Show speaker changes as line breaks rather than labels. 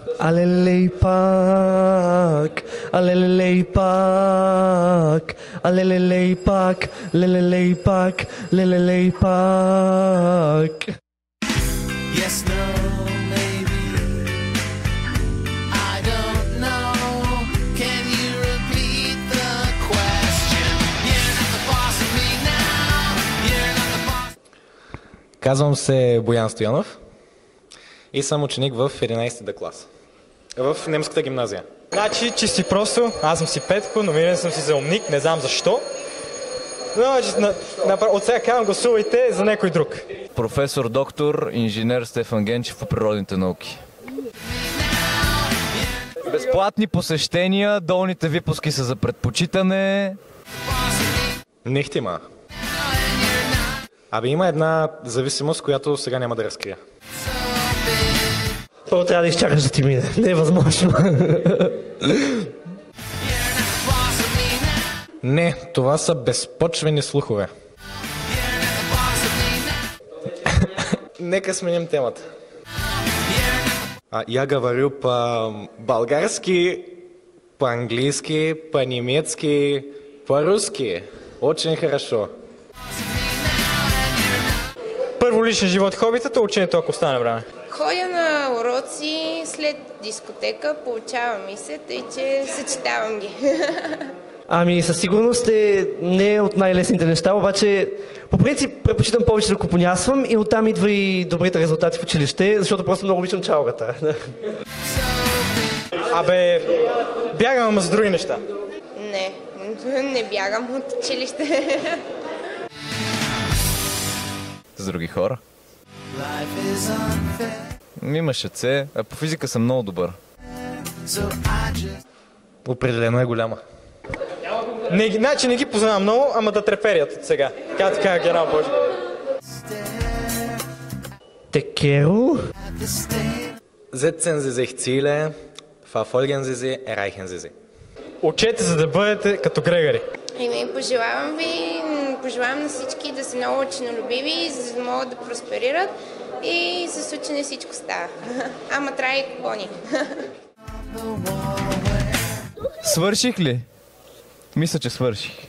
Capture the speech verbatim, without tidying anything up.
Алелей пак, алелей пак, алелей пак, лелелей пак, лелелей пак.
Yes, no, maybe. I don't know. Can you repeat the question? You're not the boss of me now. You're not the boss.
Казвам се Боян Стоянов и съм ученик в единайсети Д клас в немската гимназия.
Значи, чисти просто, аз съм си Петко, номиниран съм си за умник, не знам защо. Но на, на, от сега казвам, гласувайте за някой друг.
Професор доктор, инженер Стефан Генчев по природните науки. Безплатни посещения, долните випуски са за предпочитане.
Нехтима. Абе има една зависимост, която сега няма да разкрия.
Първо трябва да изчакаш да ти мине. Не е възможно.
Не, това са безпочвени слухове. Нека сменим темата. А, я говорю по-български, по-английски, по-немецки, по-руски. Очень хорошо.
Първо личен живот хобитата, ученето ако стане време.
Ходя на уроци, след дискотека, получавам и се, тъй че съчетавам ги.
Ами със сигурност е не от най-лесните неща, обаче по принцип предпочитам повече да купонясвам и оттам идва и добрите резултати в училище, защото просто много обичам чалгата.
Абе, бягам ама за други неща.
Не, не бягам от училище.
С други хора. Имаше С, а по физика съм много добър.
Определено е голяма.
Не, значи не ги познавам много, ама да треперят от сега. Така така, генерал Божи.
Текеро?
Setzen Sie sich Ziele, verfolgen Sie sie, erreichen Sie sie.
Учете, за да бъдете като Грегори.
Еми, пожелавам ви, пожелавам на всички да са много ученолюбиви, за да могат да просперират и с учене всичко става. Ама трябва и купони.
Свърших ли? Мисля, че свърших.